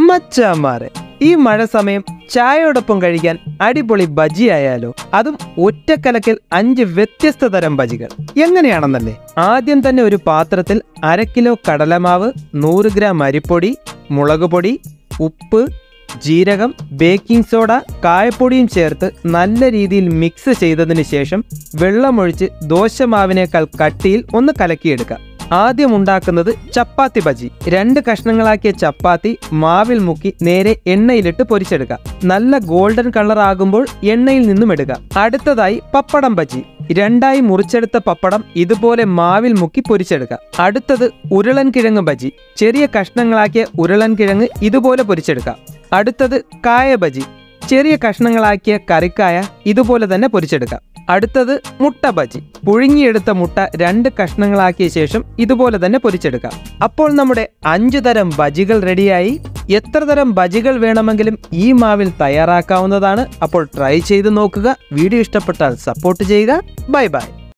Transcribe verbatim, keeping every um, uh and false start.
മച്ചാമാരെ, ഈ മഴ സമയം ചായയോടൊപ്പം കഴിക്കാൻ അടിപൊളി ബജി ആയാലോ? അതും ഒറ്റക്കലക്കിൽ അഞ്ച് വ്യത്യസ്ത തരം ബജികൾ. എങ്ങനെയാണെന്നല്ലേ? ആദ്യം തന്നെ ഒരു പാത്രത്തിൽ അര കിലോ കടലമാവ്, നൂറ് ഗ്രാം അരിപ്പൊടി, മുളക് പൊടി, ഉപ്പ്, ജീരകം, ബേക്കിംഗ് സോഡ, കായപ്പൊടിയും ചേർത്ത് നല്ല രീതിയിൽ മിക്സ് ചെയ്തതിന് ശേഷം വെള്ളമൊഴിച്ച് ദോശമാവിനേക്കാൾ കട്ടിയിൽ ഒന്ന് കലക്കിയെടുക്കാം. ആദ്യം ഉണ്ടാക്കുന്നത് ചപ്പാത്തി ബജി. രണ്ട് കഷ്ണങ്ങളാക്കിയ ചപ്പാത്തി മാവിൽ മുക്കി നേരെ എണ്ണയിലിട്ട് പൊരിച്ചെടുക്കാം. നല്ല ഗോൾഡൻ കളർ ആകുമ്പോൾ എണ്ണയിൽ നിന്നും എടുക്കാം. അടുത്തതായി പപ്പടം ബജി. രണ്ടായി മുറിച്ചെടുത്ത പപ്പടം ഇതുപോലെ മാവിൽ മുക്കി പൊരിച്ചെടുക്കാം. അടുത്തത് ഉരുളൻ കിഴങ്ങ് ബജി. ചെറിയ കഷ്ണങ്ങളാക്കിയ ഉരുളൻ കിഴങ്ങ് ഇതുപോലെ പൊരിച്ചെടുക്കാം. അടുത്തത് കായ ബജി. ചെറിയ കഷ്ണങ്ങളാക്കിയ കറിക്കായ ഇതുപോലെ തന്നെ പൊരിച്ചെടുക്കാം. അടുത്തത് മുട്ട ബജി. പുഴുങ്ങിയെടുത്ത മുട്ട രണ്ട് കഷ്ണങ്ങളാക്കിയ ശേഷം ഇതുപോലെ തന്നെ പൊരിച്ചെടുക്കാം. അപ്പോൾ നമ്മുടെ അഞ്ചു തരം ബജികൾ റെഡിയായി. എത്ര തരം ബജികൾ വേണമെങ്കിലും ഈ മാവിൽ തയ്യാറാക്കാവുന്നതാണ്. അപ്പോൾ ട്രൈ ചെയ്ത് നോക്കുക. വീഡിയോ ഇഷ്ടപ്പെട്ടാൽ സപ്പോർട്ട് ചെയ്യുക. Bye by.